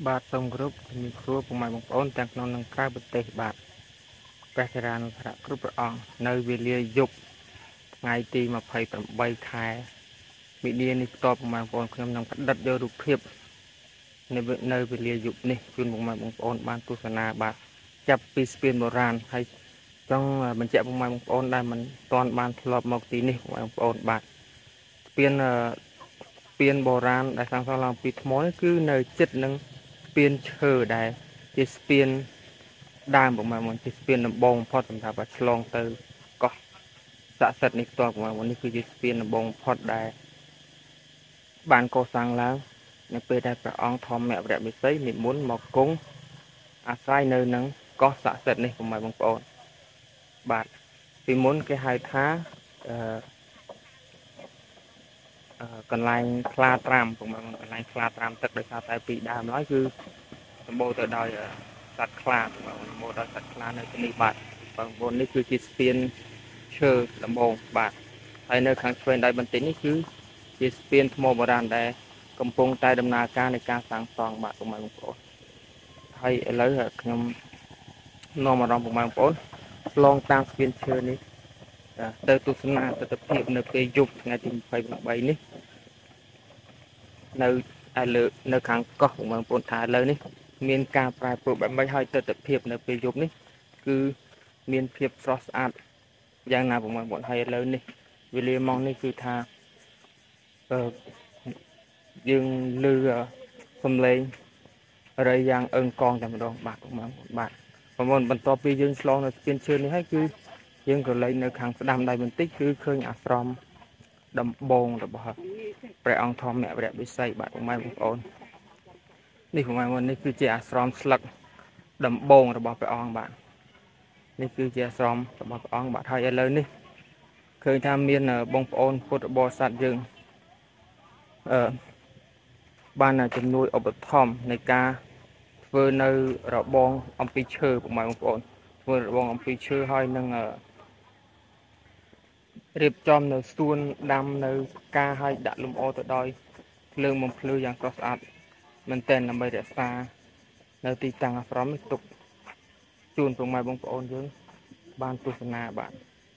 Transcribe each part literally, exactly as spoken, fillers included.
បាទសូមគោរពជំរាបសួរពុកម៉ែបងប្អូនទាំងក្នុងនិងក្រៅប្រទេសបាទព្រះចរានុធរៈគ្រប់ព្រះអង្គនៅវេលាយប់ថ្ងៃទីម្ភៃប្រាំខែមីនានេះផ្ទាល់ពុកម៉ែបងប្អូនខ្ញុំនឹងផ្ដិតយករូបភាពនៅនៅវេលាយប់នេះជូនពុកម៉ែបងប្អូនបានទស្សនាបាទចាប់ពីស្ពានបុរាណហើយចង់បញ្ជាក់ពុកម៉ែបងប្អូនដែលមិនទាន់បានធ្លាប់មកទីនេះពុកម៉ែបងប្អូនបាទស្ពានស្ពានបុរាណដែលសាងសង់ឡើងពីថ្មនេះគឺនៅជិតនឹងស្ពានឈើដែលជាស្ពានដើមប្រហែលជាស្ពានដំបងបំផុតសម្រាប់ឆ្លងទៅកោះស័ក្តិសិទ្ធិនេះផ្ទាល់ប្រហែលនេះគឺជាស្ពានដំបងបំផុតដែលបានកសាងឡើងនៅពេលដែលព្រះអង្គធម្មវរៈបិសីនិមន្តមកគង់អាស្រ័យនៅនឹងកោះស័ក្តិសិទ្ធិនេះប្រហែលបងប្អូនបាទពីមុនគេហៅថាអឺកន្លែងខ្លាត្រាំពុកម៉ែកន្លែងខ្លាត្រាំទឹកដោយសារតែពីដើមឡើយគឺសម្បូរទៅដោយសត្វខ្លាសម្បូរដោយសត្វខ្លានៅទីនេះបាទបងប្អូននេះគឺជាស្ពានឈើដំបងបាទហើយនៅខាងឆ្វេងដៃបន្តិចនេះគឺជាស្ពានថ្មបុរាណដែលកំពុងតែដំណើរការនៃការសាងសង់បាទពុកម៉ែបងប្អូនហើយឥឡូវខ្ញុំនាំអារម្មណ៍ពុកម៉ែបងប្អូនឆ្លងតាមស្ពានឈើនេះទៅទស្សនាទស្សនវិជ្ជានៅពេលយប់ថ្ងៃទីម្ភៃប្រាំបីនេះនៅឯលើនៅខាងកោះបងប្អូនថាឥឡូវនេះមានការប្រែប្រួលបែបម៉េចហើយទស្សនវិជ្ជានៅពេលយប់នេះគឺមានភាពស្រស់ស្អាតយ៉ាងណាបងប្អូនហើយឥឡូវនេះវេលាម៉ោងនេះគឺថាអឺយើងឮសំឡេងរៃយ៉ាងអឹងកងតែម្ដងបាទបងប្អូនបាទបងប្អូនបន្ទាប់ពីយើងឆ្លងនៅស្ពានឈើនេះហើយគឺយើងក៏លេចនៅខាងស្ដាំដៃបន្តិចគឺឃើញអាស្រមដំបងរបស់ព្រះអង្គធម្មវរៈបិសីបាទបងប្អូននេះបងប្អូននេះគឺជាអាស្រមស្លឹកដំបងរបស់ព្រះអង្គបាទនេះគឺជាអាស្រមរបស់ព្រះអង្គបាទហើយឥឡូវនេះឃើញថាមានបងប្អូនពុទ្ធបរិស័ទយើងអឺបានជំនួយឧបត្ថម្ភនៃការធ្វើនៅរបងអំពីឈើបងប្អូនធ្វើរបងអំពីឈើហើយនឹងរៀបចំនៅសួនដាំនៅការឲ្យដាក់លំអទៅដោយភ្លើងបំភ្លឺយ៉ាងស្រស់ស្អាតមែនទែនដើម្បីរក្សានៅទីតាំងអាស្រមនេះទុកជូនពុកម៉ែបងប្អូនយើងបានទស្សនាបាទ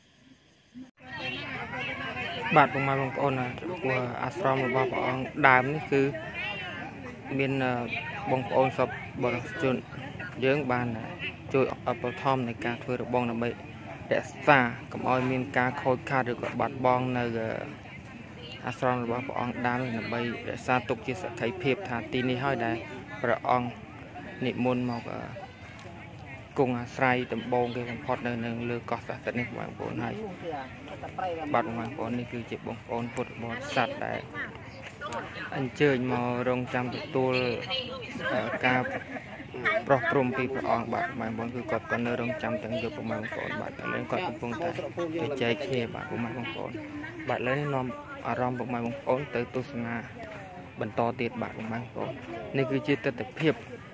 បាទពុកម៉ែបងប្អូនអាស្រមរបស់ព្រះអង្គដើមនេះគឺមានបងប្អូនសពបរិសុទ្ធជនយើងបានជួយឧបត្ថម្ភនៃការធ្វើរបងដើម្បីរក្សាកុំឲ្យមានការខូចខាតឬក៏បាត់បង់នៅអាស្រមរបស់ព្រះអង្គដើមដើម្បីរក្សាទុកជាសក្ខីភាពថាទីនេះហើយដែលព្រះអង្គនិមន្តមកគង់អាស្រ័យដំបងគេបំផុតនៅនឹងលើកោះស័ក្តិសិទ្ធិនេះបងប្អូនហើយបាទបងប្អូននេះគឺជាបងប្អូនពុទ្ធបរិស័ទដែលអញ្ជើញមករងចាំទទួលការប្រោះព្រំពីព្រះអង្គបាទបងប្អូនគឺគាត់ក៏នៅរងចាំទាំងយកបងប្អូនបាទឥឡូវគាត់កំពុងតែជជែកគ្នាបាទបងប្អូនបាទឥឡូវនេះនាំអារម្មណ៍បងប្អូនទៅទស្សនាបន្តទៀតបាទបងប្អូននេះគឺជាទស្សនវិជ្ជា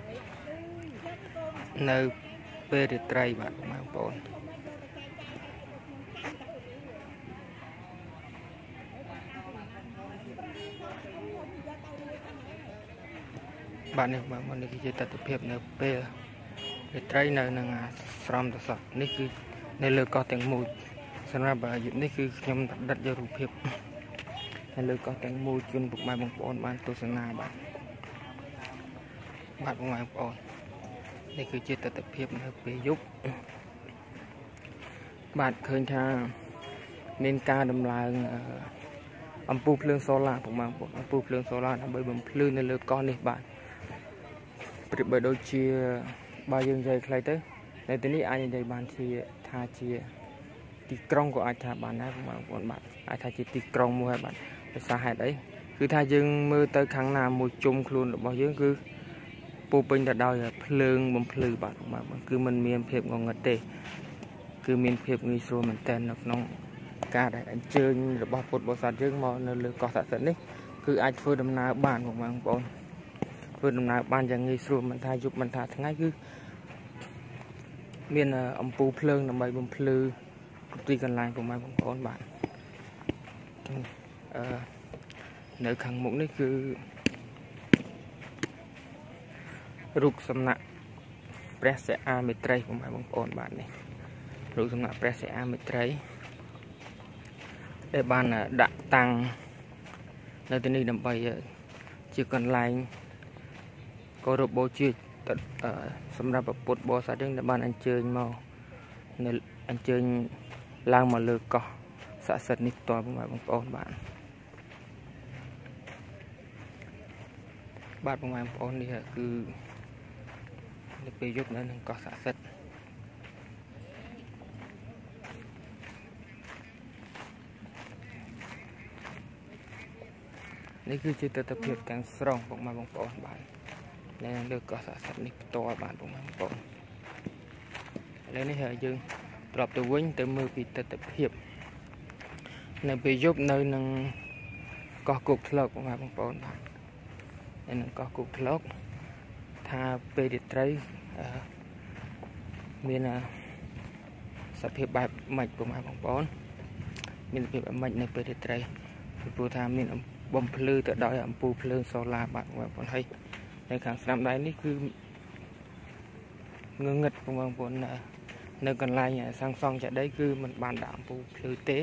នៅពេលរាត្រីបាទបងប្អូនបាទនេះបងប្អូននេះគឺជាទស្សនវិជ្ជានៅពេលរាត្រីនៅនឹងអាស្រមទសនេះគឺនៅលើកោះទាំងមូលសម្រាប់យប់នេះគឺខ្ញុំដិតយករូបភាពនៅលើកោះទាំងមូលជូនពុកម៉ែបងប្អូនបានទស្សនាបាទបាទបងប្អូននេះគឺជាទស្សនវិជ្ជានៅពេលយប់បាទឃើញថាមានការដំឡើងអំពូលភ្លើងសូឡាបងប្អូនអំពូលភ្លើងសូឡាដើម្បីបំភ្លឺនៅលើកោះនេះបាទប្រៀបបីដូចជាបើយើងនិយាយខ្លីទៅនៅទីនេះអាចនិយាយបានជាថាជាទីក្រុងក៏អាចថាបានដែរបងប្អូនបាទអាចថាជាទីក្រុងមួយហើយបាទដោយសារហេតុអីគឺថាយើងមើលទៅខាងណាមួយជុំខ្លួនរបស់យើងគឺពោពេញទៅដោយភ្លើងបំភ្លឺបាទបងប្អូនគឺมันមានភាពងងឹតទេគឺមានភាពងាយស្រួលមែនទែននៅក្នុងការដែលអញ្ជើញរបស់ពុទ្ធបរិស័ទយើងមកនៅលើកោះស័ក្តិសិទ្ធិនេះគឺអាចធ្វើដំណើរបានបងប្អូនធ្វើដំណើរបានយ៉ាងងាយស្រួលមិនថាយប់មិនថាថ្ងៃគឺមានអំពូលភ្លើងដើម្បីបំភ្លឺគ្រប់ទីកន្លែងបងប្អូនបាទអឺនៅខាងមុខនេះគឺរូបសំណាក់ព្រះសិអាមេត្រីពុកម៉ែបងប្អូនបាទនេះរូបសំណាក់ព្រះសិអាមេត្រីដែលបានដាក់តាំងនៅទីនេះដើម្បីជាកន្លែងគោរពបូជាសម្រាប់ពុទ្ធបរិស័ទយើងដែលបានអញ្ជើញមកនៅអញ្ជើញឡើងមកលើកោះស័ក្តិសិទ្ធិនេះផ្ទាល់បងប្អូនបាទបាទបងប្អូននេះគឺនៅពេលយប់នៅនឹងកោះស័ក្តិសិទ្ធិនេះគឺជាទស្សនវិជ្ជាទាំងស្រុងបងប្អូនបាទនៅលើកោះស័ក្តិសិទ្ធិនេះផ្ទាល់បាទបងប្អូនឥឡូវនេះយើងត្រឡប់ទៅវិញទៅមើលពីទស្សនវិជ្ជានៅពេលយប់នៅនឹងកោះគោកធ្លុកបងប្អូនបាទនៅនឹងកោះគោកធ្លុកថាពេលរាត្រីមានសភាពបែបម៉េចបងប្អូនមានសភាពបែបម៉េចនៅពេលរាត្រីពីព្រោះថាមានបំភ្លឺទៅដោយអំពូលភ្លើងសូឡាបាទបងប្អូនហើយនៅខាងស្ដាំដៃនេះគឺងងឹតបងប្អូននៅកន្លែងសាងសង់ចេតិយគឺมันបានដាក់អំពូលភ្លឺទេ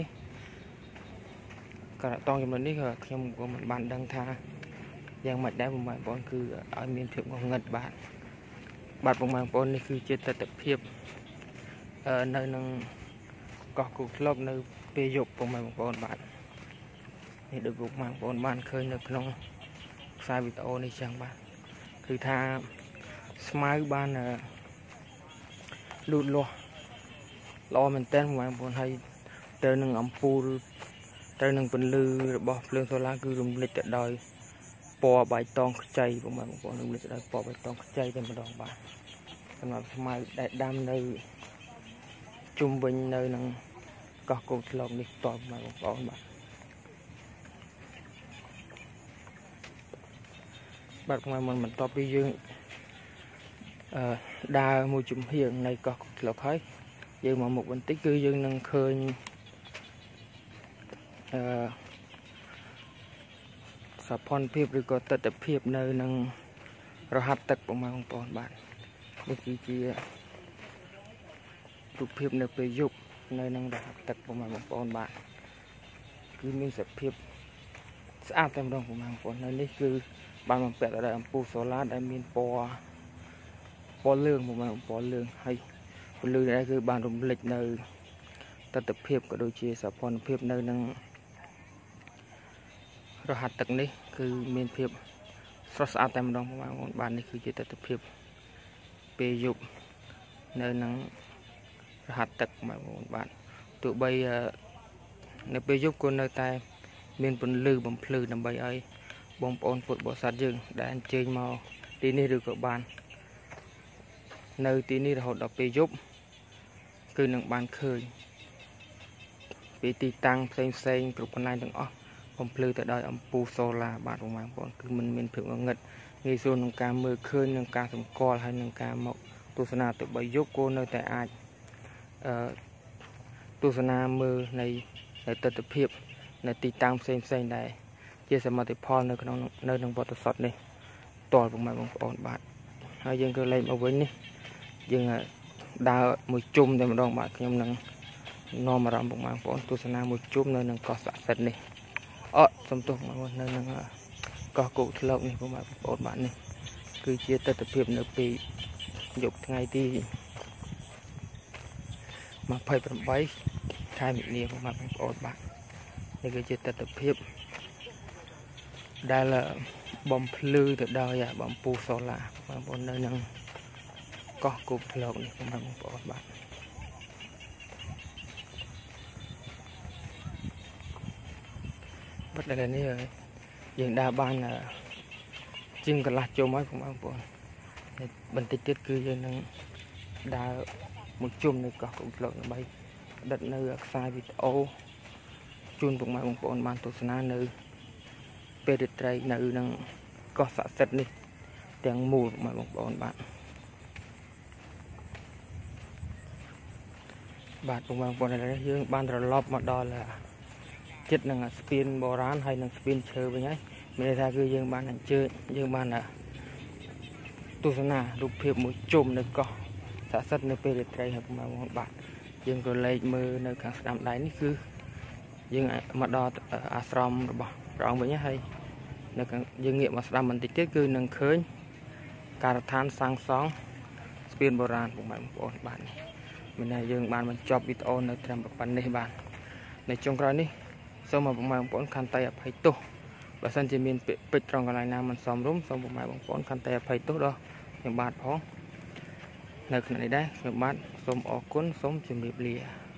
ក៏តងចំណុចនេះក៏ខ្ញុំក៏មិនបានដឹងថាយ៉ាងម៉េចដែរបងប្អូនគឺឲ្យមានភាពងងឹតបាទបាទបងប្អូននេះគឺជាទស្សនវិជ្ជានៅនឹងកោះគោកធ្លុកនៅពេលយប់បងប្អូនបាទនេះដូចបងប្អូនបានឃើញនៅក្នុងខ្សែវីដេអូនេះចឹងបាទគឺថាស្មៅបានលូតលាស់ល្អមែនទែនបងប្អូនហើយទៅនឹងអំពូលទៅនឹងពន្លឺរបស់ភ្លើងសូឡាគឺរំលេចទៅដោយពណ៌បៃតងខ្ចីបងប្អូនរំលេចទៅដោយពណ៌បៃតងខ្ចីតែម្ដងបាទសម្រាប់ស្មៅដែលដាំនៅជុំវិញនៅនឹងកោះគោកធ្លុកនេះតបបងប្អូនបាទបាទបងប្អូនបន្ទាប់ពីយើងអឺដើរមួយជំហៀងនៃកោះគោកធ្លុកហើយយើងមកមុខបន្តិចគឺយើងនឹងឃើញអឺសភនភាពឬក៏ទស្សនវិជ្ជានៅនឹងរហាត់ទឹកបងប្អូនបាទនេះគឺជារូបភាពនៅពេលយប់នៅនឹងរហាត់ទឹកបងប្អូនបាទគឺមានសភាពស្អាតតែម្ដងបងប្អូននៅនេះគឺបានបំពាក់ដោយអំពូលសូឡាដែលមានពណ៌ពណ៌លឿងបងប្អូនពណ៌លឿងហើយពន្លឺនេះគឺបានរំលេចនៅទស្សនវិជ្ជាក៏ដូចជាសភនភាពនៅនឹងរហាត់ទឹកនេះគឺមានភាពស្រស់ស្អាតតែម្ដងបងប្អូនបាទនេះគឺជាទស្សនវិជ្ជាពេលយប់នៅនឹងរហាត់ទឹកបងប្អូនបាទទោះបីនៅពេលយប់ក៏នៅតែមានពន្លឺបំភ្លឺដើម្បីឲ្យបងប្អូនពុទ្ធបរិស័ទយើងដែលអញ្ជើញមកទីនេះឬក៏បាននៅទីនេះរហូតដល់ពេលយប់គឺនឹងបានឃើញពីទីតាំងផ្សេងផ្សេងគ្រប់កន្លែងទាំងអស់បំភ្លឺទៅដោយអំពូលសូឡាបាទបងប្អូនគឺมันមានភាពងងឹតងាយស្រួលក្នុងការមើលឃើញនិងការសម្គាល់ហើយនឹងការមកទស្សនាទៅបីយប់ក៏នៅតែអាចអឺទស្សនាមើលនៃទស្សនវិជ្ជានៅទីតាំងផ្សេងផ្សេងដែរជាសមិទ្ធផលនៅក្នុងនៅក្នុងវត្តសតនេះតលបងប្អូនបាទហើយយើងក៏លេងមកវិញនេះយើងដើរមួយជុំតែម្ដងបាទខ្ញុំនឹងនាំអារម្មណ៍បងប្អូនទស្សនាមួយជុំនៅនឹងកោះស័ក្តិសិទ្ធិនេះអត់សំទោសបងប្អូននៅនឹងកោះគោកធ្លុកនេះបងប្អូនបាទនេះគឺជាទស្សនវិជ្ជានៅពេលយប់ថ្ងៃទីម្ភៃប្រាំបីខែមិនិនាបងប្អូនបាទនេះគឺជាទស្សនវិជ្ជាដែលបំភ្លឺទៅដោយបំពូលសូឡាបងប្អូននៅនឹងកោះគោកធ្លុកនេះបងប្អូនបាទបាត់ដល់នេះយើងដើរបានជាងកន្លះជុំហើយបងប្អូនបន្តិចទៀតគឺយើងនឹងដើរមួយជុំនៅកោះគោកធ្លុកដើម្បីដិតនៅខ្សែវីដេអូជូនបងប្អូនបានទស្សនានៅពេលរាត្រីនៅនឹងកោះស័ក្តិសិទ្ធិនេះទាំងមូលបងប្អូនបាទបាទបងប្អូនឥឡូវយើងបានត្រឡប់មកដល់ចិត្តនឹងស្ពានបុរាណហើយនឹងស្ពានឈើវិញហើយមានន័យថាគឺយើងបានអញ្ជើញយើងបាន tu sanaรูปเพียบมือจุ่มในเกาะสะสดในเปรตไรครับมาบาดยังก็เลยมือในการสนามได้นี่คือยังมาดออาสรมหรือเปล่าร้องไปเนี่ยให้ในการยังเงียบมาสนามมันติดเชื้อคือหนึ่งเคยการทานสังสองสเปียนโบราณผมหมายบอกบ้านนี้มันในยังบ้านมันจอบวิตโอในทำแบบปันในบ้านในจงกรณีสมัยผมหมายบอกคันไตอภัยตุบางสันจะมีปิดตรงกับลายน้ำมันซ้อมรุ่มสมผมหมายบอกคันไตอภัยตุđóอย่างบาดพ้องในขณะนี้ได้อย่างบาดสมออกก้นสมจุ่มเรียบเรีย